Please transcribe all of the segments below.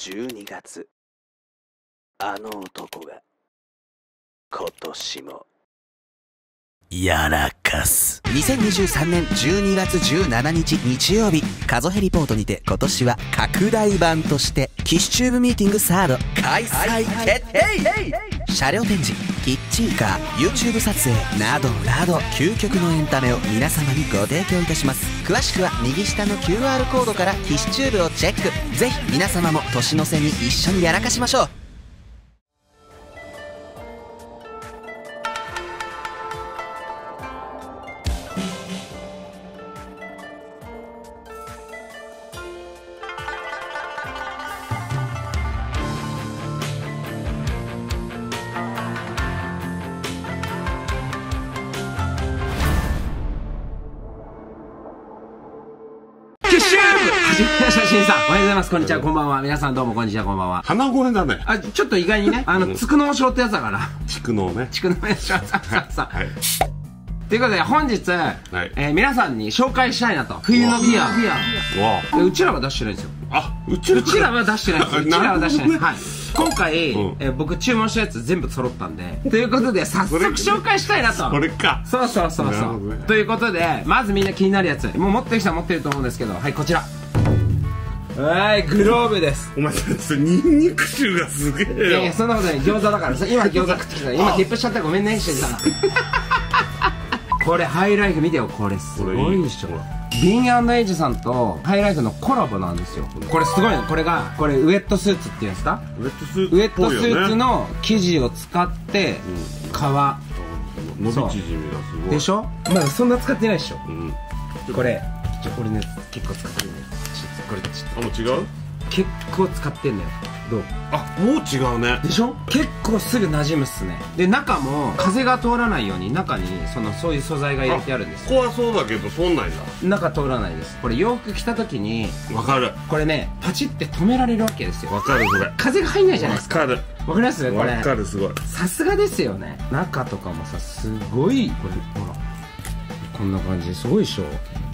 12月、あの男が今年もやらかす。2023年12月17日日曜日、カゾヘリポートにて今年は拡大版としてキッシュチューブミーティングサード開催決定。車両展示、キッチンカー、 YouTube 撮影などなど究極のエンタメを皆様にご提供いたします。詳しくは右下の QR コードからキッシュチューブをチェック。ぜひ皆様も年の瀬に一緒にやらかしましょう。 キッシューブ始まりました。しんさんおはようございます。こんにちは、こんばんは。皆さんどうもこんにちは、こんばんは。 鼻声だね。 あ、ちょっと意外にね、蓄能症ってやつだから。 蓄能ね。 蓄能症さはい。 ということで本日、皆さんに紹介したいなと。冬のビア。うちらは出してないんですよ。 あ、 うちらは出してないです。うちらは出してない。はい。今回、僕注文したやつ全部揃ったんで、ということで早速紹介したいなと。 これか。 そうそうそうそう。ということでまずみんな気になるやつ、もう持ってる人は持ってると思うんですけど、はい、こちら。はい、グローブです。 お前それニンニク臭がすげえよ。 いやいや、そんなことない。餃子だからさ、今餃子食ってきた。今ゲップしちゃったらごめんね、しんさん。これハイライフ見てよ、これすごいでしょ。ビン&エイジさんとハイライフのコラボなんですよ。これすごいの。これウェットスーツっていうんですか。 ウェットスーツウェットスーツの生地を使って皮伸び縮みがすごいでしょ。まだそんな使ってないでしょ。これ俺ね結構使ってるね。これもう違う。 結構使ってんのよ。どう。 あ、もう違うね。 でしょ。結構すぐ馴染むっすね。で中も風が通らないように中にそういう素材が入れてあるんです。 ここはそうだけど通んないんだ。 中通らないです。これ洋服着た時にわかる。 これねパチって止められるわけですよ。 わかる。それ風が入んないじゃないですか。 わかる。 わかりますこれ。 わかる。すごい。 さすがですよね。中とかもさ、すごいこれほらこんな感じですごいでしょ。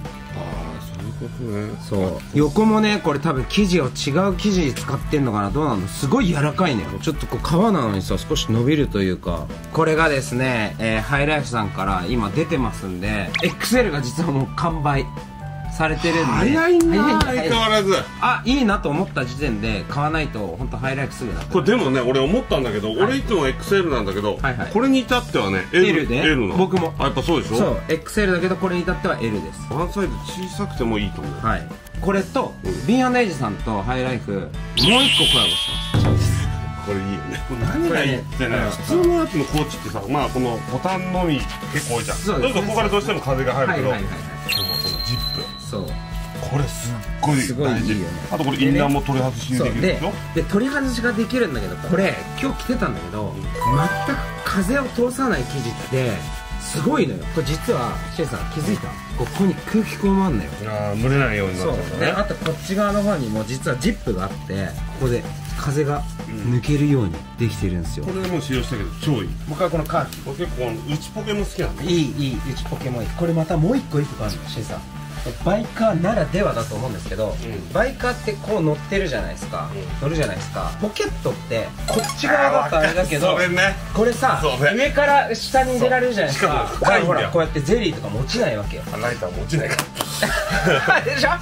そう、横もねこれ多分生地を違う生地使ってんのかな、どうなの。すごい柔らかいね。ちょっとこう皮なのにさ少し伸びるというか。これがですね、ハイライフさんから今出てますんで XL が実はもう完売されてるんで。 早いな相変わらず。 あ、いいなと思った時点で買わないと本当ハイライフすぐなって。 これでもね俺思ったんだけど、俺いつも XL なんだけど、これに至ってはね L で。 L の僕もやっぱそうでしょ。 そう XL だけどこれに至っては L です。 ワンサイズ小さくてもいいと思う。 はい。これとビン&エイジさんとハイライフもう一個コラボしてます。 これいいよね。何がいいってね、普通のやつのコーチってさ、まあこのボタンのみ結構多いじゃん。そうするとここからどうしても風が入るけど、このジップ、そうこれすっごい大事。あとこれインナーも取り外しにできるでしょ。で取り外しができるんだけど、これ今日着てたんだけど全く風を通さない生地ってすごいのよ。これ実はシェイさん気づいた？ここに空気口もあんのよ。ああ、蒸れないようになっちゃうんだね。あとこっち側の方にも実はジップがあって、ここで風が抜けるようにできてるんですよ。これもう使用したけど超いい。僕はこのカーキ、これ結構内ポケも好きなんだ。いい内ポケもいい。これまたもう一個いいとこあるのシェイさん。バイカーならではだと思うんですけど、バイカーってこう乗ってるじゃないですか、乗るじゃないですか。ポケットってこっち側だとあれだけど、これさ上から下に入れられるじゃないですか。だからほらこうやってゼリーとかも落ちないわけよ。ライターも落ちないからでしょ。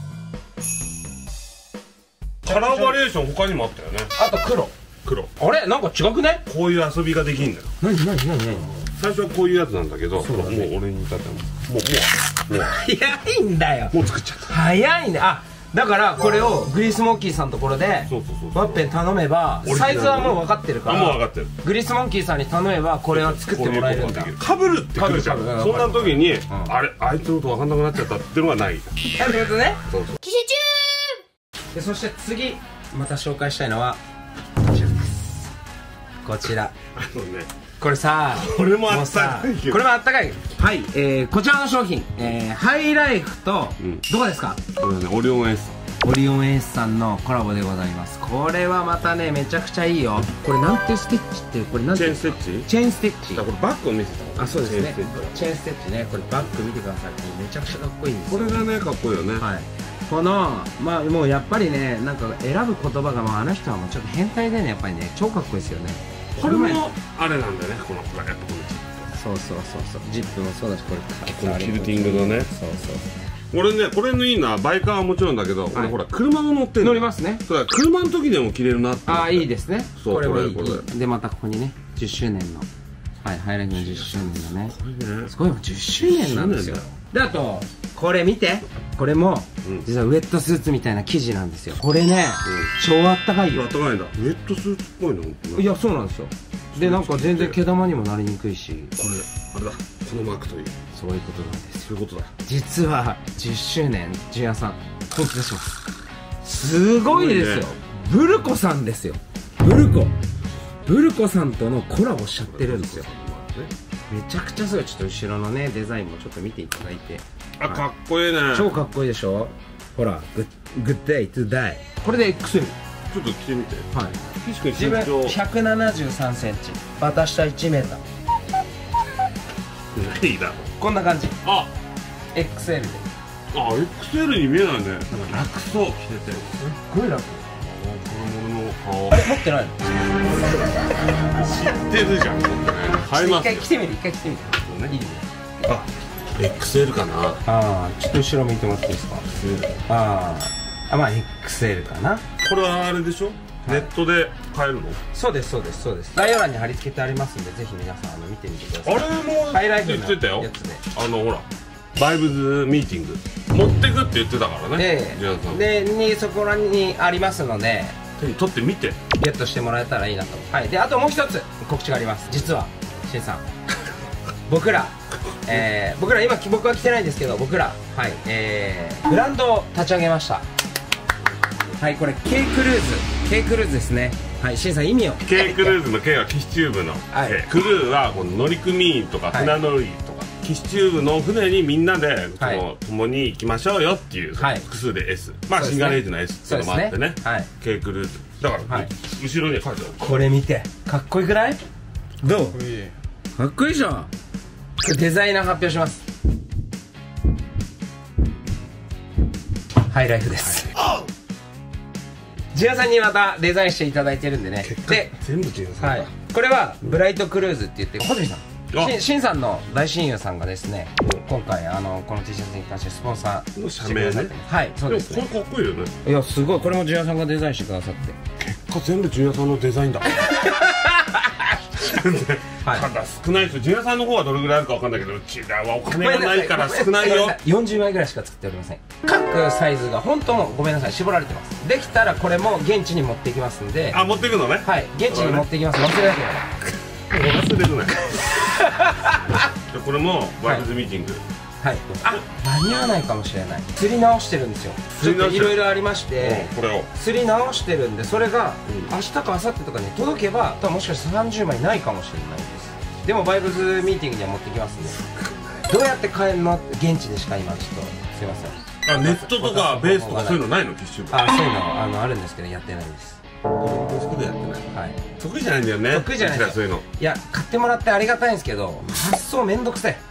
カラーバリエーション他にもあったよね。あと黒。 あれなんか違くね。 こういう遊びができんだよ。何最初はこういうやつなんだけど、もう俺に至ってはもう早いんだよ。 もう作っちゃった。 早いね。あ、だからこれをグリースモンキーさんのところでワッペン頼めば、サイズはもう分かってるから、 もう分かってる。 グリースモンキーさんに頼めばこれは作ってもらえるんだ。 かぶるってくるじゃん。そんな時にあれあいつのこと分かんなくなっちゃったっていうのがない。 なるほどね。 キシュチュー。 でそして次また紹介したいのはこちらです。こちらこれさ、 これもあったかい。 これもあったかい。はい、こちらの商品、ハイライフとどこですか。 これねオリオンエース。 オリオンエースさんのコラボでございます。これはまたねめちゃくちゃいいよ。これなんてステッチってこれなんて。チェーンステッチ。チェーンステッチ。これバッグを見せた。あ、そうですね。チェーンステッチね。これバッグ見てください。めちゃくちゃかっこいいんです。 これがねかっこいいよね。 はい。 このまあもうやっぱりね、なんか選ぶ言葉がもうあの人はもうちょっと変態でね、やっぱりね超かっこいいですよね。 これもあれなんだよね、このやっぱこのジップ。 そうジップもそうだし、このキルティングのね。 そう俺ね、これのいいのはバイカーはもちろんだけど、俺ほら車も乗ってる。 乗りますね。 そうだ、車の時でも着れるなって。 ああ、いいですね。 そう、これでまたここにね、10周年のハイライフの10周年のね、すごい、10周年なんですよ。であとこれ見て、これも実はウェットスーツみたいな生地なんですよ。これね超あったかいよ。 あったかいんだ。ウェットスーツっぽいの。 いや、そうなんですよ。でなんか全然毛玉にもなりにくいし、 これあれだ、このマークという、 そういうことなんですよ。 そういうことだ。 実は10周年ジュニアさん本気出します。すごいですよ。ブルコさんですよ。ブルコさんとのコラボしちゃってるんですよ。めちゃくちゃすごい。ちょっと後ろのねデザインもちょっと見ていただいて、 あ、かっこいいね。 超かっこいいでしょ。ほら、グッデイトゥダイ。これで XL。 ちょっと着てみて。 はい。 自分 173センチ、股下1メーター。 いいだろ。 こんな感じ。 あ、 XL で。 あ、XL に見えないね。なんか楽そう着てて。すっごい楽。 この顔。 あれ持ってないの？ 知ってるじゃん。買います。 一回着てみて。いいですね。 あ、XL かな。 ああ、ちょっと後ろ見てもらっていいですか。ああ、まあ XL かな。 これはあれでしょ。ネットで買えるの？ そうです。概要欄に貼り付けてありますんで、ぜひ皆さん見てみてください。 あれもハイライフの言ってたよ。 やつで。 ほら、バイブズミーティング持ってくって言ってたからね。 でそこらにありますので、 手に取ってみてゲットしてもらえたらいいなと。はい。であともう一つ告知があります。実はしんさん、僕ら今僕は来てないんですけど、僕らブランドを立ち上げました。はい、これ K クルーズですね。はい、しんさん意味を。 K クルーズの K はキシチューブの K、クルーはこの乗組員とか船乗りとか、キシチューブの船にみんなで共に行きましょうよっていう、複数で S、まあシンガレージの S っていうのもあってね、K クルーズだから、後ろに書いてある。 これ見て、かっこいいくない？どう？かっこいいじゃん。デザイナー発表します。ハイライフです。ジュニアさんにまたデザインしていただいてるんでね。で全部ジュニアさんだ。 これはブライトクルーズって言って、小泉さん、しんさんの大親友さんがですね、今回この T シャツに関してスポンサーの社名ね。 はい、そうです。 これかっこいいよね。 いや、すごい。これもジュニアさんがデザインしてくださって、 結果全部ジュニアさんのデザインだ。ただ少ないですよ。ジュニアさんの方はどれぐらいあるかわかんないけど、うちらはお金がないから少ないよ。 40枚ぐらいしか作っておりません。各サイズが本当もごめんなさい、絞られてます。できたらこれも現地に持っていきますんで。 あ、持っていくのね。 はい、現地に持っていきます。忘れなければ。 忘れるな。これもバイブズミーティング。 はい。あ、間に合わないかもしれない。釣り直してるんですよ。ちょっといろいろありまして、 これを釣り直してるんで、それが明日か明後日とかに届けば、もしかして30枚ないかもしれないです。でもバイブズミーティングには持ってきますんで。どうやって買えるの？現地でしか今ちょっとすいません。 ネットとかベースとかそういうのないの？キッシュ部。 あ、そういうのあるんですけどやってないです。 得意やってない。 はい。 得意じゃないんだよね。 得意じゃないです。 そういうの。 いや、買ってもらってありがたいんですけど、発送めんどくさい。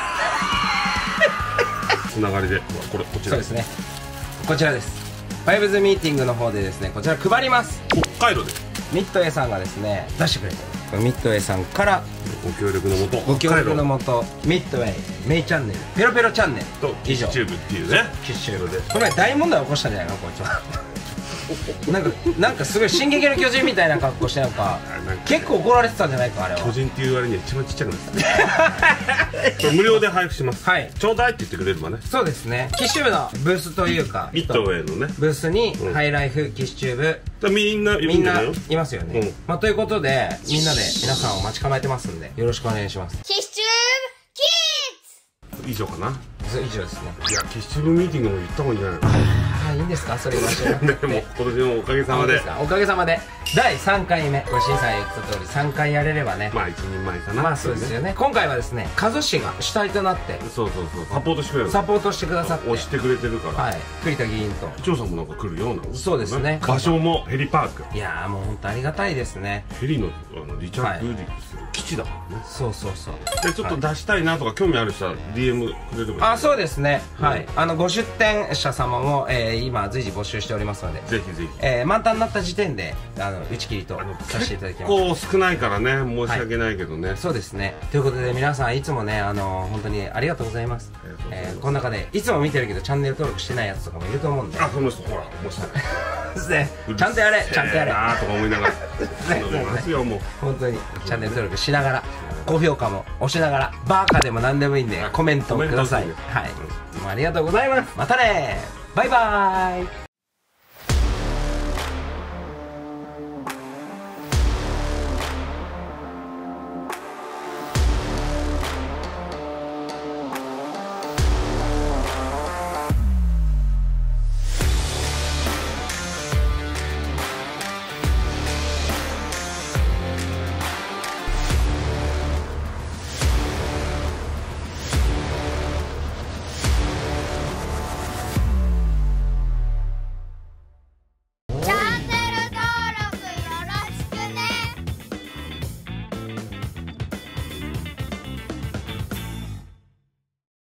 つながりでこれこちら。 そうですね。こちらです。バイブズミーティングの方でですね、こちら配ります。 北海道でミッドウェイさんがですね出してくれて、ミッドウェイさんからご協力のもと、 ミッドウェイメイチャンネル、ペロペロチャンネルとキッシュ部っていうね、 キッシュ部でこの前大問題起こしたんじゃないのこいつは。なんかすごい進撃の巨人みたいな格好して、なんか結構怒られてたんじゃないか。あれは巨人っていう割には一番ちっちゃくなってた。無料で配布します。はい、ちょうだいって言ってくれればね。 そうですね。キッシュ部のブースというかミッドウェイのねブースにハイライフキッシュ部みんないますよね。まあということでみんなで皆さんを待ち構えてますんでよろしくお願いします。 キッシュ部キッズ以上かな。 以上ですね。 いや、キッシュ部ミーティングも言った方がいいんじゃないの。 あ、いいんですか、それ言わせて。 でも今年もおかげさまでおかげさまで第3回目、ご審査言った通り3回やれればね、 まあ一人前かな。 まあそうですよね。今回はですね、カズ氏が主体となってそうサポートしてくれる、 サポートしてくださって押してくれてるから。 はい、栗田議員と市長さんもなんか来るような。 そうですね。 場所もヘリパーク。 いやーもう本当ありがたいですね。 ヘリの離着陸する基地 1だからね。 そうそうそう。 でちょっと出したいなとか興味ある人は DM くれればいい。 あ、そうですね。はい。ご出店者様も今随時募集しておりますので、 ぜひぜひ。 満タンになった時点で打ち切りとさせていただきます。 結構少ないからね、申し訳ないけどね。 そうですね。ということで皆さんいつもね本当にありがとうございます。この中でいつも見てるけどチャンネル登録してないやつとかもいると思うんで。 あ、その人ほらもしですね。ちゃんとやれ、ちゃんとやれ。 あーとか思いながら。頼みますよもう。 本当にチャンネル登録しながら、高評価も押しながら、バーカでも何でもいいんでコメントください。はい。ありがとうございます。またね。バイバーイ。